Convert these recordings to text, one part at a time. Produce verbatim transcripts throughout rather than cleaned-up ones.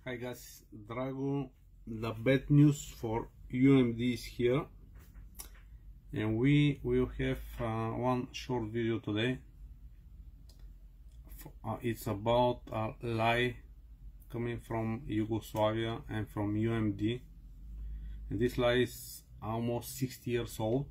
Hi guys, Drago, the bad news for U M D is here, and we will have uh, one short video today. Uh, it's about a lie coming from Yugoslavia and from U M D, and this lie is almost sixty years old,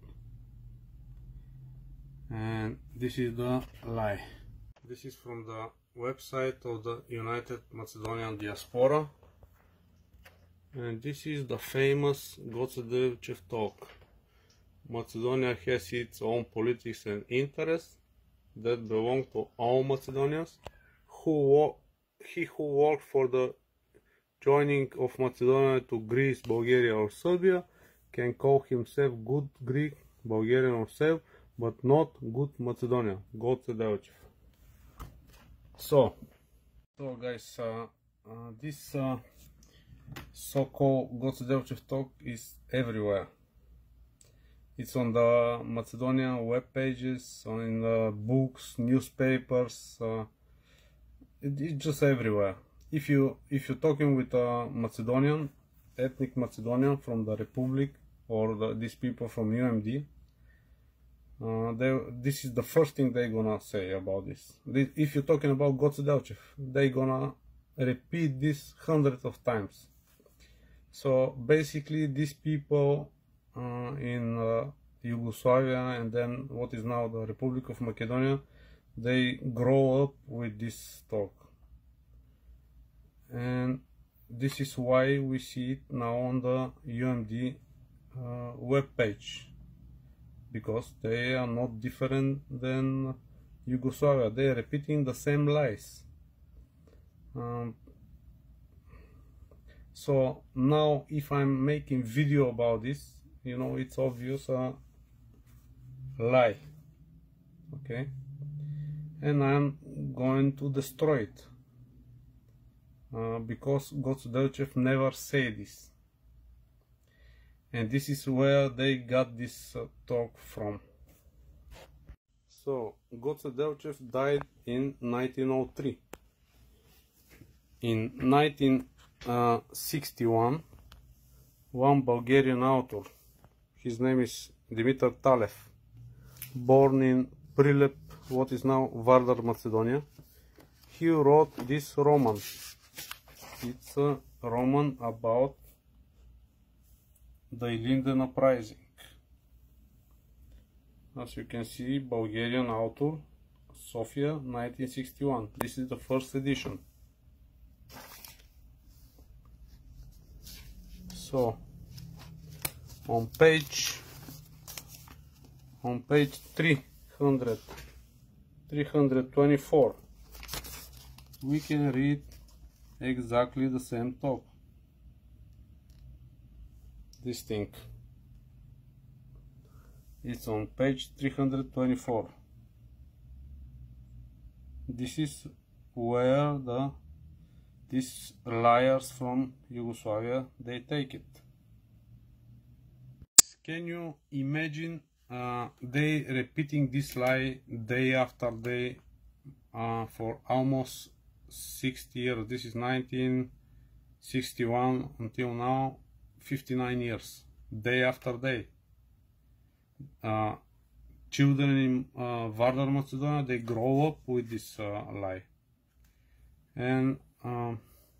and this is the lie. This is from the website of the United Macedonian Diaspora, and this is the famous Goce Delchev talk. Macedonia has its own politics and interests that belong to all Macedonians. Who he who worked for the joining of Macedonia to Greece, Bulgaria or Serbia can call himself good Greek, Bulgarian or Serb, but not good Macedonia. Goce Delchev. So, so guys, uh, uh, this uh, so-called Goce Delchev talk is everywhere. It's on the Macedonian web pages, in the books, newspapers. Uh, it, it's just everywhere. If you if you're talking with a Macedonian, ethnic Macedonian from the Republic, or the, these people from U M D, Uh, they, this is the first thing they're gonna say about this. If you're talking about Goce Delchev, they're gonna repeat this hundreds of times. So basically, these people uh, in uh, Yugoslavia and then what is now the Republic of Macedonia, they grow up with this talk, and this is why we see it now on the U M D uh, web page. Because they are not different than Yugoslavia. They are repeating the same lies. Um, so now if I'm making video about this, you know, it's obvious a lie. Okay? And I'm going to destroy it. Uh, because Goce Delchev never said this. And this is where they got this uh, talk from. So, Goce Delchev died in nineteen oh three. In nineteen sixty-one, one Bulgarian author, his name is Dimitar Talev, born in Prilep, what is now Vardar, Macedonia, he wrote this roman. It's a roman about the Ilinden uprising. As you can see, Bulgarian author, Sofia, nineteen sixty-one. This is the first edition. So, on page, on page three hundred, three twenty-four, we can read exactly the same talk. This thing, it's on page three hundred twenty-four. This is where the these liars from Yugoslavia, they take it. Can you imagine uh, they repeating this lie day after day uh, for almost sixty years? This is nineteen sixty-one until now, fifty-nine years, day after day. Uh, children in uh, Vardar, Macedonia, they grow up with this uh, lie. And uh,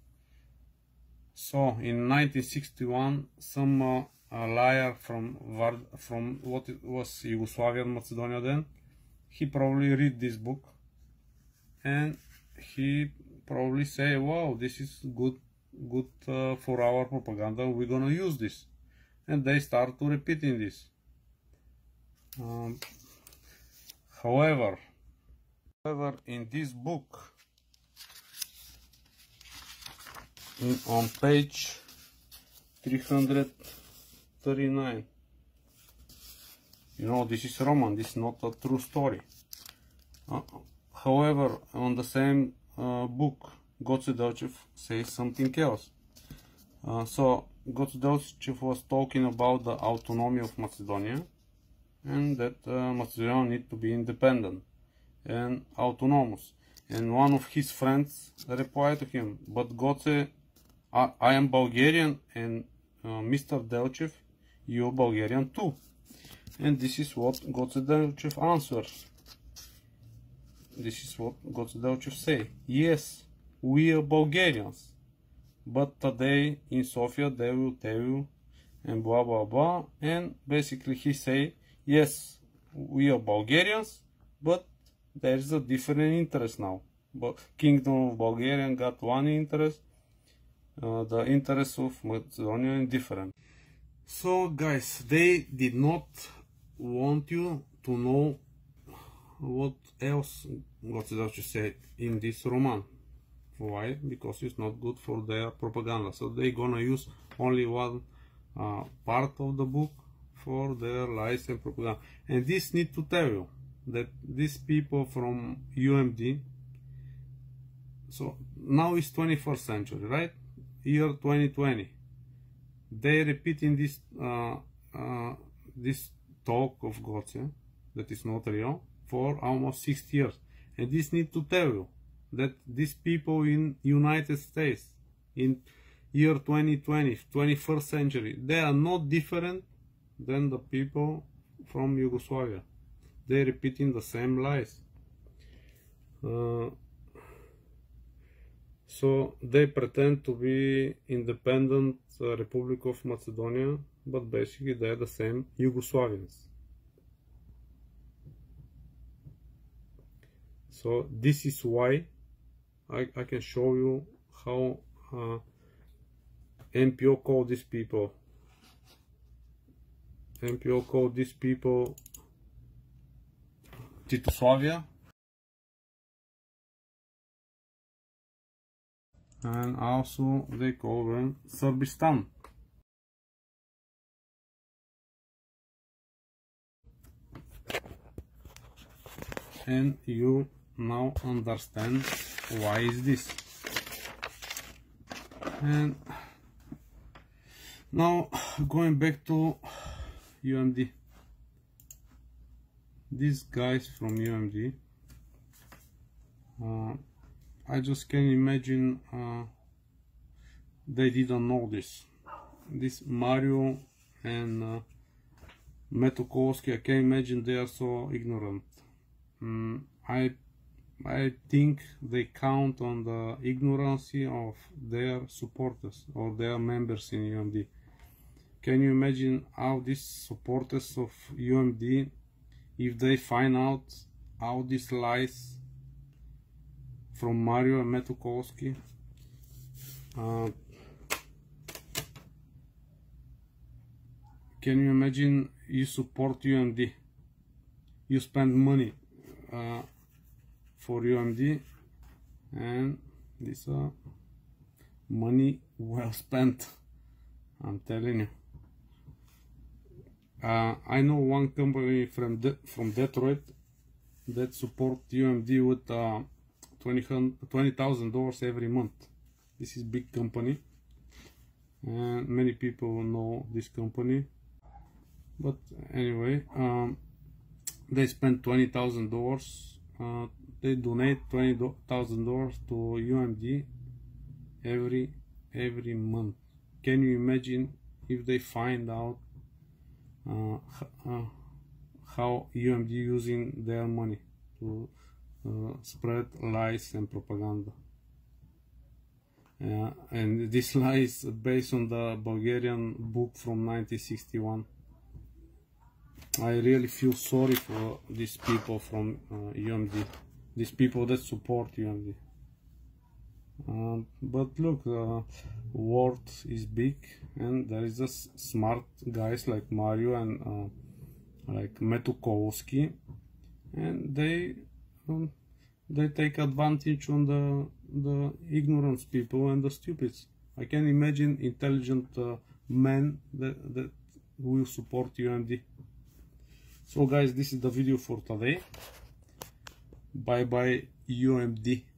so in nineteen sixty-one, some uh, a liar from Vard from what it was Yugoslavian Macedonia then, he probably read this book and he probably say, wow, this is good good uh, for our propaganda, we're gonna use this, and they start to repeating this. Um, however, however, in this book, in, on page three hundred thirty-nine, you know, this is Roman, this is not a true story. Uh, however, on the same uh, book, Goce Delchev says something else. Uh, so, Goce Delchev was talking about the autonomy of Macedonia, and that uh, Macedonia need to be independent and autonomous. And one of his friends replied to him, but Goce, I, I am Bulgarian, and uh, Mister Delchev, you're Bulgarian too. And this is what Goce Delchev answers. This is what Goce Delchev say. Yes, we are Bulgarians, but today in Sofia they will tell you and blah blah blah. And basically he say, yes, we are Bulgarians, but there is a different interest now. But Kingdom of Bulgaria got one interest, uh, the interest of Macedonia is different. So guys, they did not want you to know what else Goce Delchev said in this roman. Why? Because it's not good for their propaganda. So they're gonna use only one uh, part of the book for their lies and propaganda. And this need to tell you that these people from U M D, so now it's twenty-first century, right? Year twenty twenty. They repeating this uh, uh, this talk of Goce that is not real for almost sixty years. And this need to tell you that these people in United States in year twenty twenty, twenty-first century, they are not different than the people from Yugoslavia. They're repeating the same lies. Uh, so they pretend to be independent uh, Republic of Macedonia, but basically they're the same Yugoslavians. So this is why I, I can show you how uh, M P O called these people. M P O called these people Titoslavia, and also they call them Serbistan. And you now understand why is this. And now going back to U M D, these guys from U M D, uh, I just can imagine uh, they didn't know this. This Mario and uh, Metokolski, I can imagine they are so ignorant. Mm, I I think they count on the ignorance of their supporters or their members in U M D. Can you imagine how these supporters of U M D, if they find out all these lies from Mario and Metokolski, uh, can you imagine you support U M D, you spend money uh, for U M D, and this uh, money well spent, I'm telling you. Uh, I know one company from De from Detroit that support U M D with uh, twenty thousand dollars every month. This is big company, and many people know this company. But anyway, um, they spend twenty thousand dollars. Uh, they donate twenty thousand dollars to U M D every every month. Can you imagine if they find out uh, uh, how U M D using their money to uh, spread lies and propaganda? Uh, and this lie is based on the Bulgarian book from nineteen sixty-one. I really feel sorry for these people from uh, U M D, these people that support U M D. Uh, but look, uh, world is big, and there is just smart guys like Mario and uh, like Metokolski, and they um, they take advantage on the the ignorant people and the stupids. I can imagine intelligent uh, men that that will support U M D. So guys, this is the video for today. Bye bye U M D.